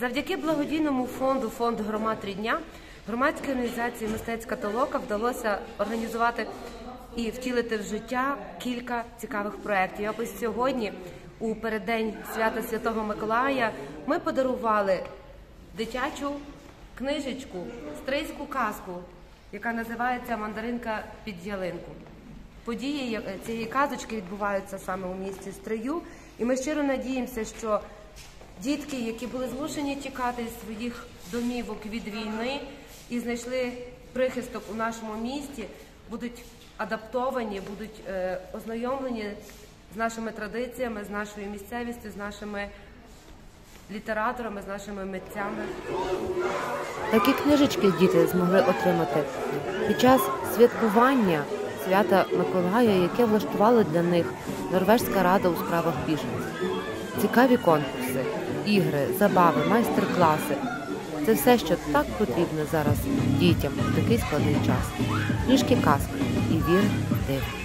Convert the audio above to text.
Завдяки благодійному фонд «Громад Рідня» громадській організації «Мистецька толока» вдалося організувати і втілити в життя кілька цікавих проєктів. А ось сьогодні, у переддень свята Святого Миколая, ми подарували дитячу книжечку, стрийську казку, яка називається «Мандаринка під ялинку». Події цієї казочки відбуваються саме у місті Стрию, і ми щиро надіємося, що дітки, які були змушені тікати з своїх домівок від війни і знайшли прихисток у нашому місті, будуть адаптовані, будуть ознайомлені з нашими традиціями, з нашою місцевістю, з нашими літераторами, з нашими митцями. Такі книжечки діти змогли отримати під час святкування свята Миколая, яке влаштувала для них Норвезька рада у справах біженців. Цікаві конкурси, ігри, забави, майстер-класи – це все, що так потрібно зараз дітям в такий складний час. Книжки казки і вір в диво.